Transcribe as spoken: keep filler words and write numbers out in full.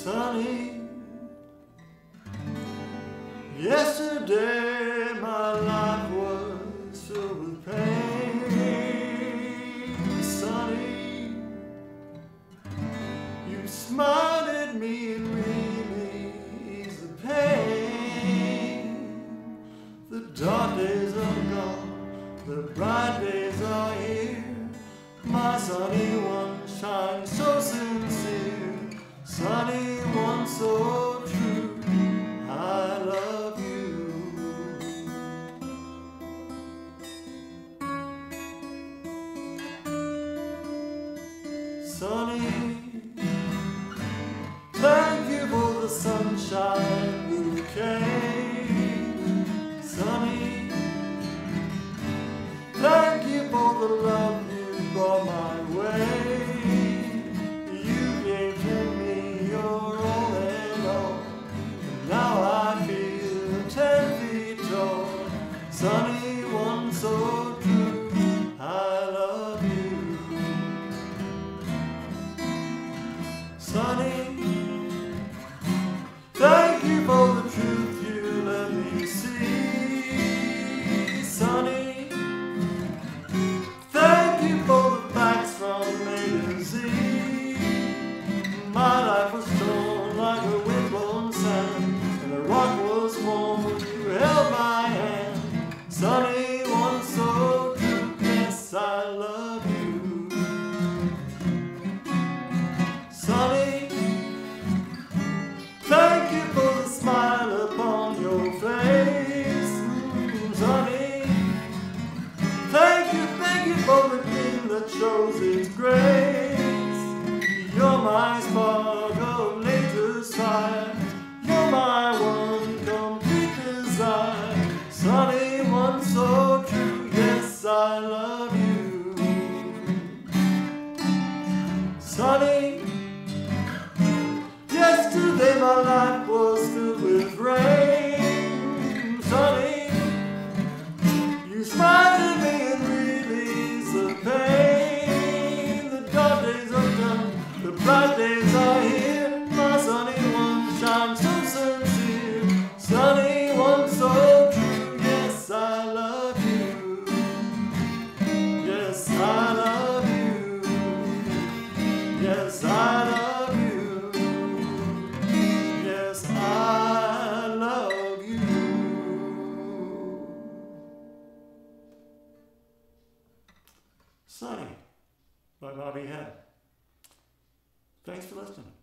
sunny. Yesterday my life was filled with pain. Sunny, you smiled at me and really eased the pain. The dark days are gone, the bright days are here. My sunny one shines so sincere, sunny one so true. I love you. Sunny, thank you for the sunshine bouquet. Sunny, thank you for the love you brought my way. You gave to me your all and all, and now I feel ten feet tall. Sunny one so true, I love you. Sunny, thank you for the truth you let me see. Sunny, thank you for the facts from A to Z. My life was torn like a windblown sand, and the rock was warm when you held my hand. Sunny one so true, yes, I love you. Sunny, thank you for the smile upon your face. Sunny, thank you, thank you for the gleam that shows its grace. You're my spark of nature's fire, you're my one complete desire. Sunny one so true, yes, I love you. Sunny, yesterday my life was filled with rain. Sunny, you smiled at me and really eased the pain. The dark days are done, the bright days are here. My sunny one shines so sincere, sunny one so true. Yes, I love you. Yes, I love you. Yes, I love you. Yes, I love you. Sunny by Bobby Hebb. Thanks for listening.